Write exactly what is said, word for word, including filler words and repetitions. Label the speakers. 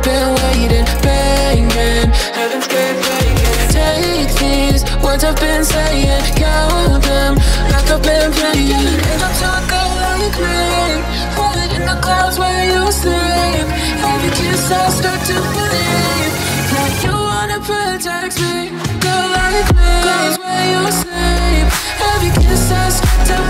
Speaker 1: been waiting, banging, heaven's gate breaking. Take these words I've been saying, count them like I've been playing. Ain't no talking like me, hold in the clouds where you sleep. Every kiss I start to believe that you wanna protect me, girl like me. Clouds where you sleep, every kiss I start to